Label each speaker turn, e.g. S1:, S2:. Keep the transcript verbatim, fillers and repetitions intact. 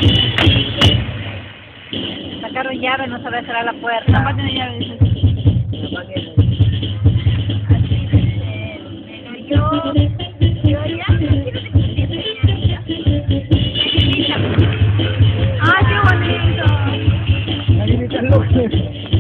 S1: Sacaron llave, no sabe cerrar la puerta.
S2: Papá tiene llave, dice.
S1: Así dice, pero yo, yo ya,
S2: ¡Ay, qué bonito!
S3: Ahí me están locos.